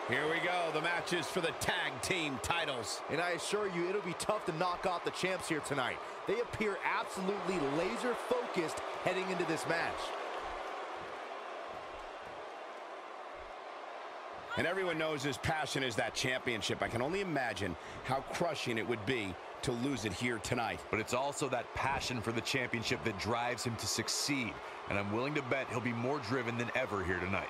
Here we go, the matches for the tag team titles. And I assure you, it'll be tough to knock off the champs here tonight. They appear absolutely laser focused heading into this match. And everyone knows his passion is that championship. I can only imagine how crushing it would be to lose it here tonight. But it's also that passion for the championship that drives him to succeed. And I'm willing to bet he'll be more driven than ever here tonight.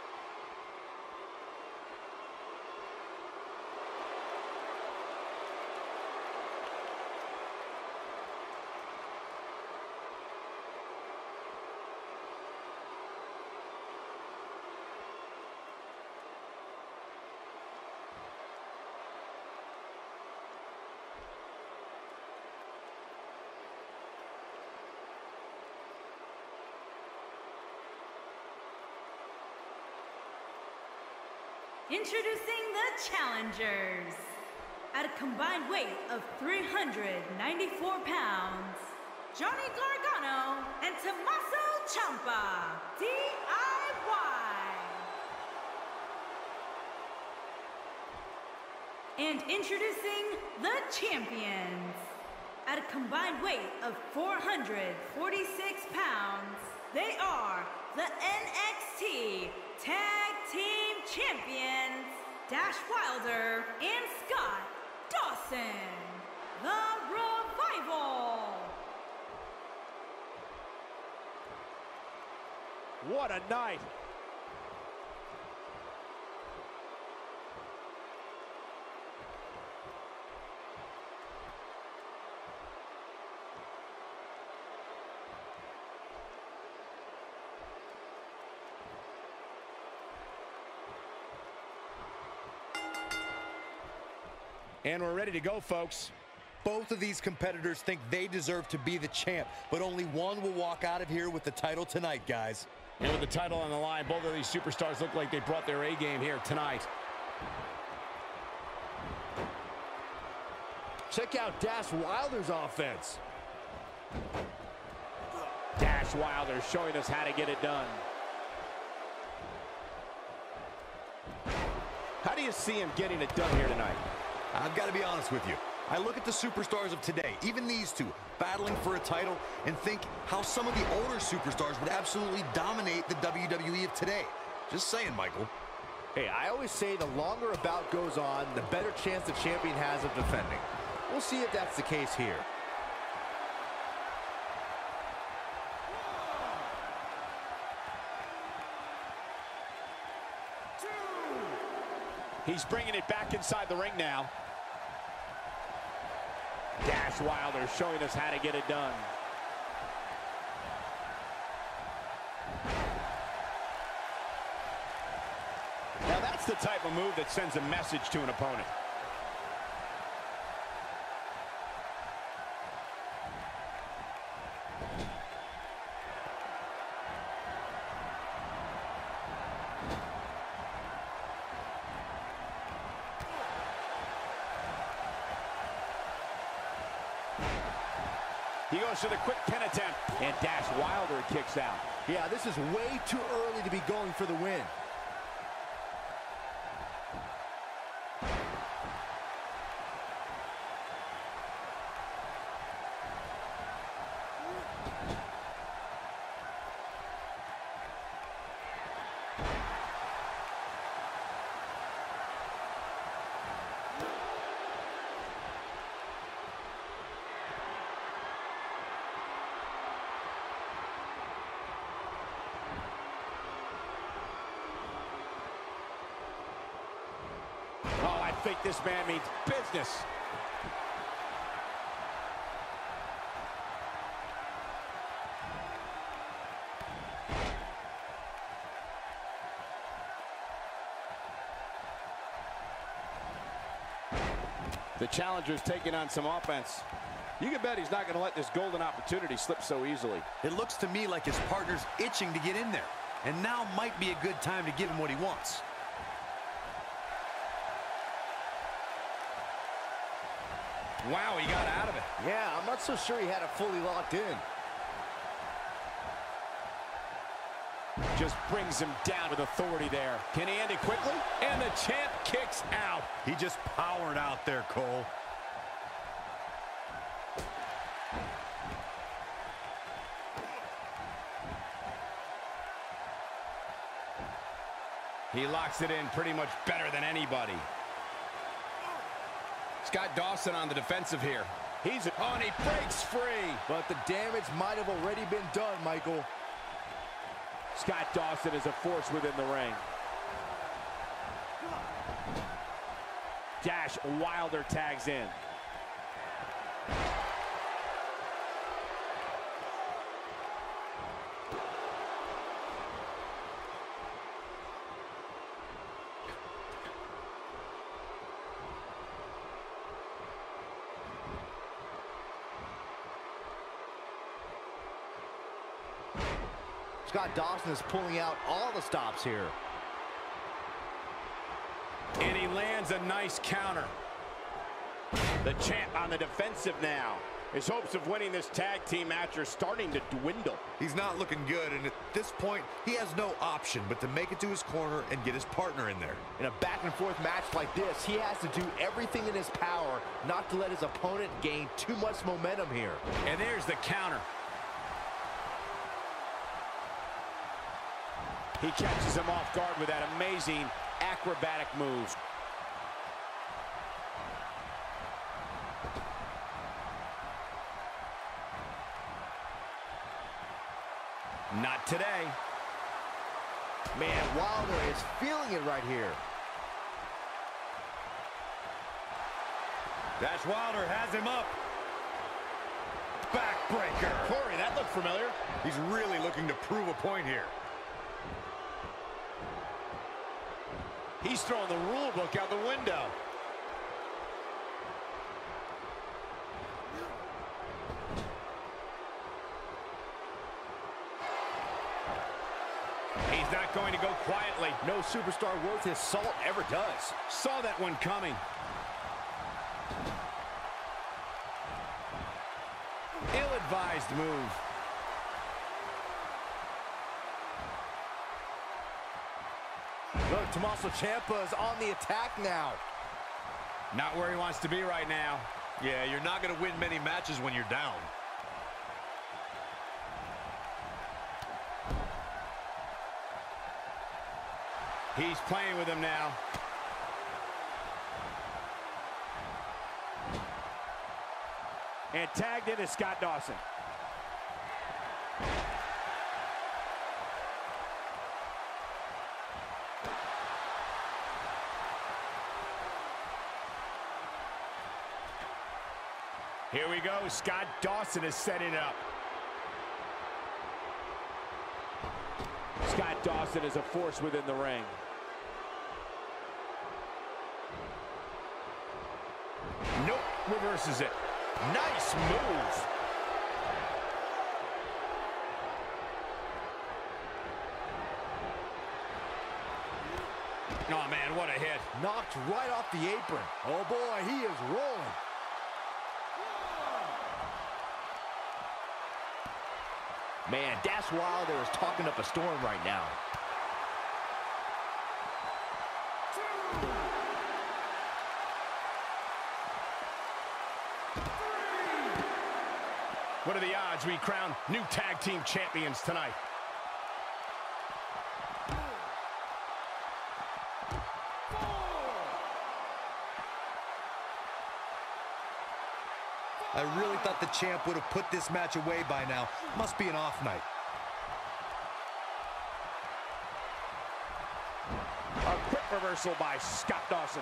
Introducing the challengers. At a combined weight of 394 pounds, Johnny Gargano and Tommaso Ciampa, DIY. And introducing the champions. At a combined weight of 446 pounds, they are the NXT Tag Team Champions, Dash Wilder and Scott Dawson, The Revival. What a night. And we're ready to go, folks. Both of these competitors think they deserve to be the champ, but only one will walk out of here with the title tonight, guys. And with the title on the line, both of these superstars look like they brought their A-game here tonight. Check out Dash Wilder's offense. Dash Wilder showing us how to get it done. How do you see him getting it done here tonight? I've got to be honest with you. I look at the superstars of today, even these two, battling for a title, and think how some of the older superstars would absolutely dominate the WWE of today. Just saying, Michael. Hey, I always say the longer a bout goes on, the better chance the champion has of defending. We'll see if that's the case here. He's bringing it back inside the ring now. Dash Wilder showing us how to get it done. Now that's the type of move that sends a message to an opponent. He goes for the quick pin attempt, and Dash Wilder kicks out. Yeah, this is way too early to be going for the win. I think this man means business. The challenger's taking on some offense. You can bet he's not going to let this golden opportunity slip so easily. It looks to me like his partner's itching to get in there, and now might be a good time to give him what he wants. Wow, he got out of it. Yeah, I'm not so sure he had it fully locked in. Just brings him down with authority there. Can he end it quickly? And the champ kicks out. He just powered out there, Cole. He locks it in pretty much better than anybody. Scott Dawson on the defensive here. He's on, he breaks free. But the damage might have already been done, Michael. Scott Dawson is a force within the ring. Dash Wilder tags in. Scott Dawson is pulling out all the stops here. And he lands a nice counter. The champ on the defensive now. His hopes of winning this tag team match are starting to dwindle. He's not looking good, and at this point, he has no option but to make it to his corner and get his partner in there. In a back-and-forth match like this, he has to do everything in his power not to let his opponent gain too much momentum here. And there's the counter. He catches him off guard with that amazing acrobatic move. Not today. Man, Wilder is feeling it right here. Dash Wilder has him up. Backbreaker. Corey, that looked familiar. He's really looking to prove a point here. He's throwing the rule book out the window. He's not going to go quietly. No superstar worth his salt ever does. Saw that one coming. Ill-advised move. Look, Tommaso Ciampa is on the attack now. Not where he wants to be right now. Yeah, you're not going to win many matches when you're down. He's playing with him now. And tagged in is Scott Dawson. Here we go. Scott Dawson is setting up. Scott Dawson is a force within the ring. Nope, reverses it. Nice move. Oh, man, what a hit. Knocked right off the apron. Oh, boy, he is rolling. Man, Dash Wilder is talking up a storm right now. What are the odds we crown new tag team champions tonight? I really thought the champ would have put this match away by now. Must be an off night. A quick reversal by Scott Dawson.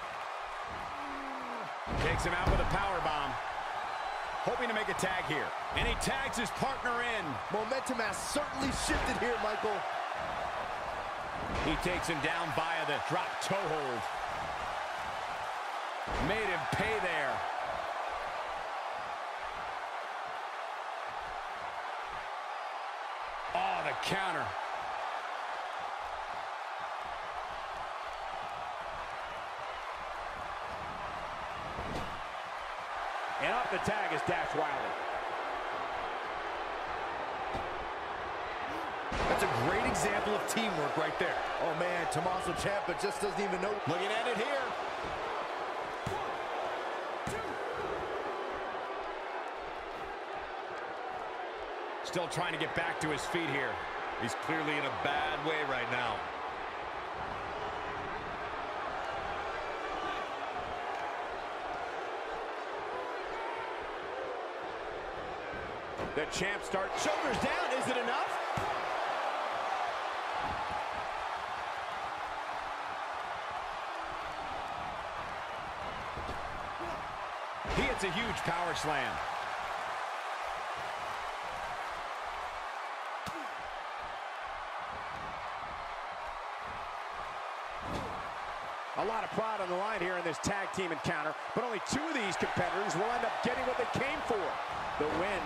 Takes him out with a powerbomb. Hoping to make a tag here. And he tags his partner in. Momentum has certainly shifted here, Michael. He takes him down via the drop toe hold. Made him pay there. Oh, the counter. And off the tag is Dash Wilder. That's a great example of teamwork right there. Oh, man, Tommaso Ciampa just doesn't even know. Looking at it here. Still trying to get back to his feet here. He's clearly in a bad way right now. The champ starts. Shoulders down. Is it enough? He hits a huge power slam. A lot of pride on the line here in this tag team encounter, but only two of these competitors will end up getting what they came for, the win.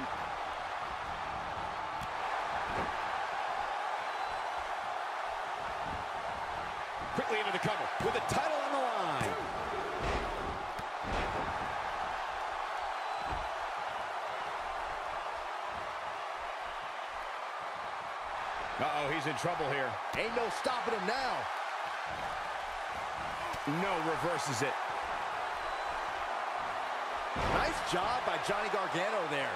Quickly into the cover with the title on the line. Uh-oh, he's in trouble here. Ain't no stopping him now. No, reverses it. Nice job by Johnny Gargano there.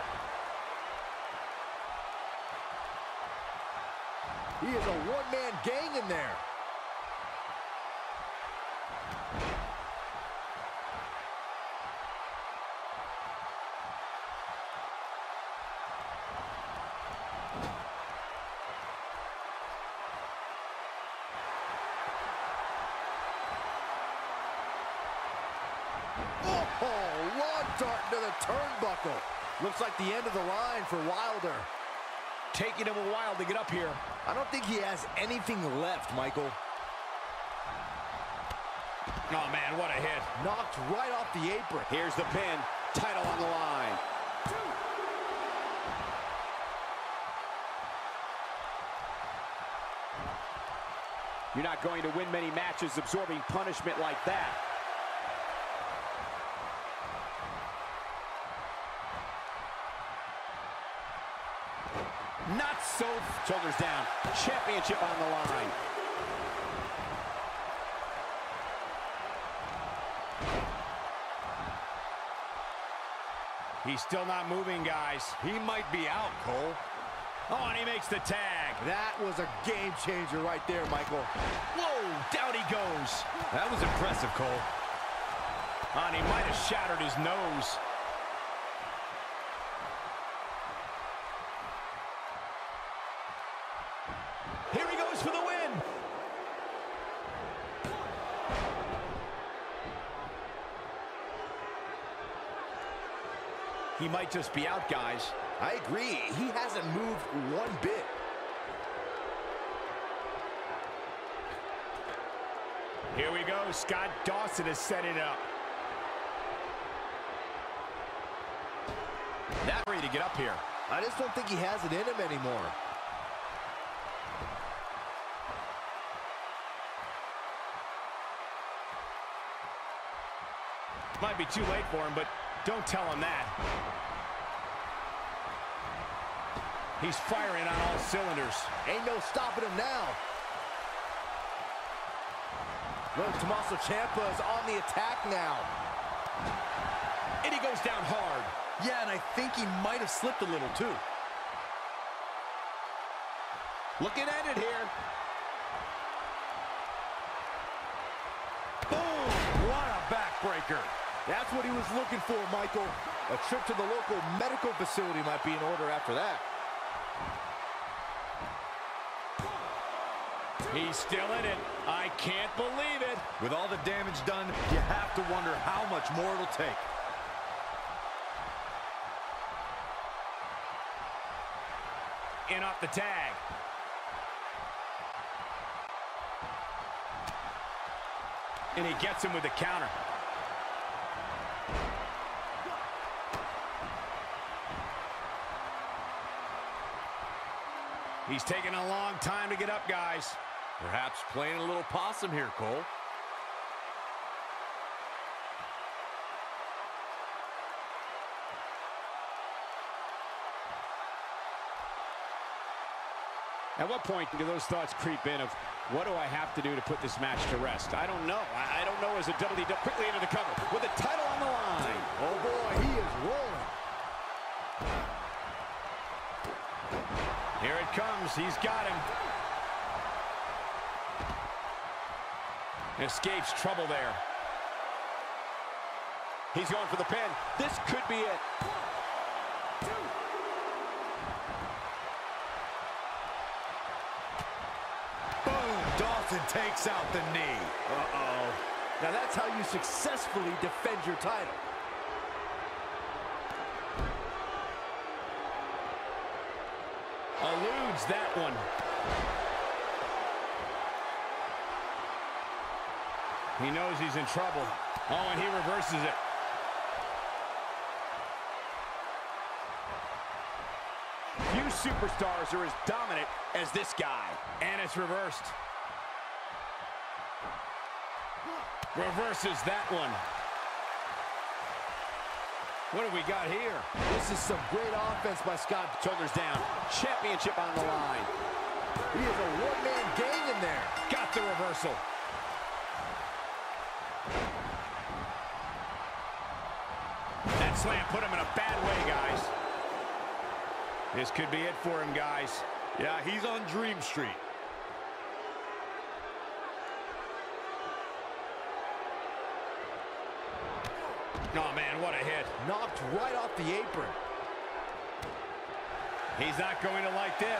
He is a one-man gang in there. Oh, long dart into the turnbuckle. Looks like the end of the line for Wilder. Taking him a while to get up here. I don't think he has anything left, Michael. Oh, man, what a hit. Knocked right off the apron. Here's the pin. Title on the line. You're not going to win many matches absorbing punishment like that. Not so. Shoulders down. Championship on the line. He's still not moving, guys. He might be out, Cole. Oh, and he makes the tag. That was a game changer right there, Michael. Whoa, down he goes. That was impressive, Cole. Oh, and he might have shattered his nose. Here he goes for the win. He might just be out, guys. I agree. He hasn't moved one bit. Here we go. Scott Dawson is setting up. Not ready to get up here. I just don't think he has it in him anymore. Might be too late for him, but don't tell him that. He's firing on all cylinders. Ain't no stopping him now. Well, Tommaso Ciampa is on the attack now. And he goes down hard. Yeah, and I think he might have slipped a little, too. Looking at it here. Boom! What a backbreaker. That's what he was looking for, Michael. A trip to the local medical facility might be in order after that. He's still in it. I can't believe it. With all the damage done, you have to wonder how much more it'll take. In off the tag. And he gets him with the counter. He's taking a long time to get up, guys. Perhaps playing a little possum here, Cole. At what point do those thoughts creep in of, what do I have to do to put this match to rest? I don't know. I don't know as a WWE quickly into the cover with the title on the line. Oh boy, he is rolling. Here it comes. He's got him. Escapes trouble there. He's going for the pin. This could be it. Boom! Dawson takes out the knee. Uh-oh. Now that's how you successfully defend your title. Eludes that one. He knows he's in trouble. Oh, and he reverses it. Few superstars are as dominant as this guy. And it's reversed. Reverses that one. What do we got here? This is some great offense by Scott. Shoulders down. Championship on the line. He is a one-man gang in there. Got the reversal. That slam put him in a bad way, guys. This could be it for him, guys. Yeah, he's on Dream Street. Oh, man, what a hit. Knocked right off the apron. He's not going to like this.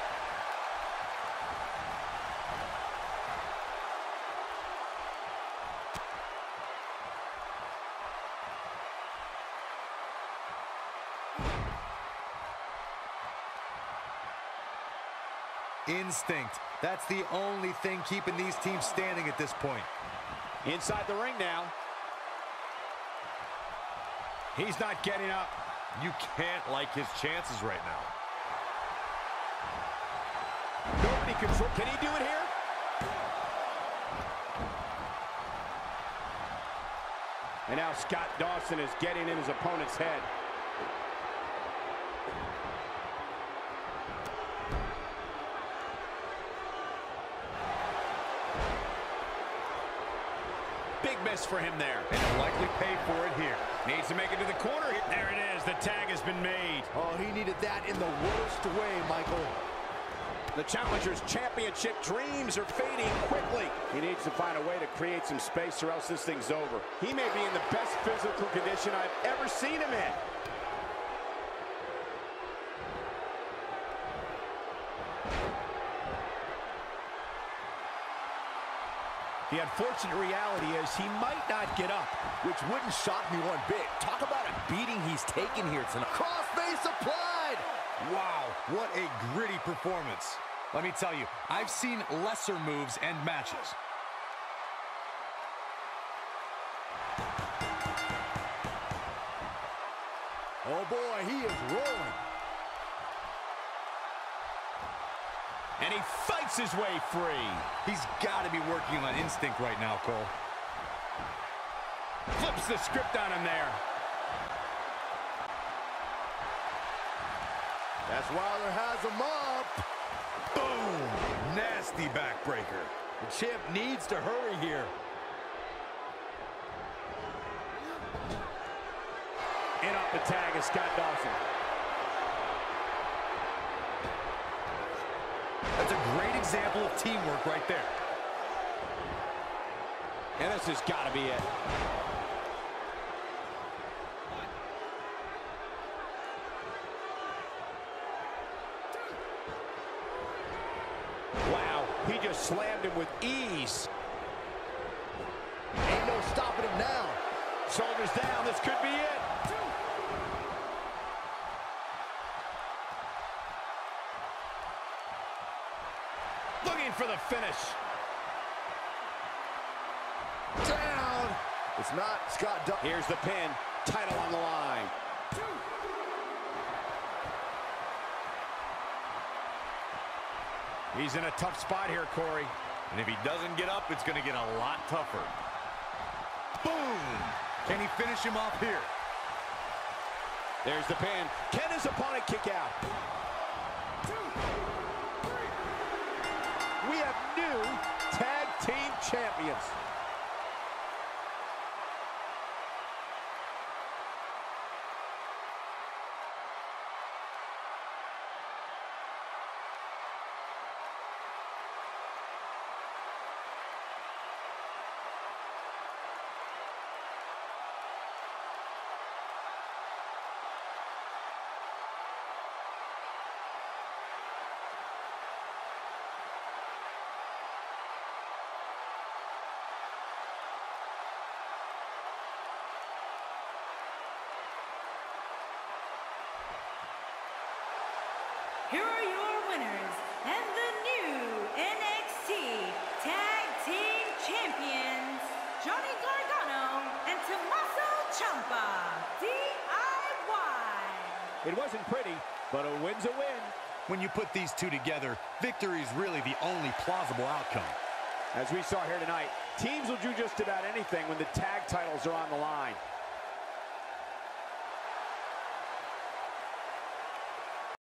Instinct. That's the only thing keeping these teams standing at this point. Inside the ring now. He's not getting up. You can't like his chances right now. Nobody control. Can he do it here? And now Scott Dawson is getting in his opponent's head. Big miss for him there. And he'll likely pay for it here. Needs to make it to the corner. There it is. The tag has been made. Oh, he needed that in the worst way, Michael. The challenger's championship dreams are fading quickly. He needs to find a way to create some space or else this thing's over. He may be in the best physical condition I've ever seen him in. The unfortunate reality is he might not get up. Which wouldn't shock me one bit. Talk about a beating he's taken here tonight. Crossface applied! Wow, what a gritty performance. Let me tell you, I've seen lesser moves and matches. Oh boy, he is rolling. And he fights his way free. He's got to be working on instinct right now, Cole. Flips the script on him there. That's Wilder has him up. Boom! Nasty backbreaker. The champ needs to hurry here. In off the tag is Scott Dawson. That's a great example of teamwork right there. And this has got to be it. Wow, he just slammed him with ease. Ain't no stopping him now. Shoulders down, this could be it. Looking for the finish. Down. It's not Scott Dawson. Here's the pin. Title on the line. He's in a tough spot here, Corey. And if he doesn't get up, it's going to get a lot tougher. Boom! Can he finish him off here? There's the pin. Can his opponent kick out? here are your winners and the new NXT Tag Team Champions, Johnny Gargano and Tommaso Ciampa, DIY. It wasn't pretty, but a win's a win. When you put these two together, victory is really the only plausible outcome. As we saw here tonight, teams will do just about anything when the tag titles are on the line.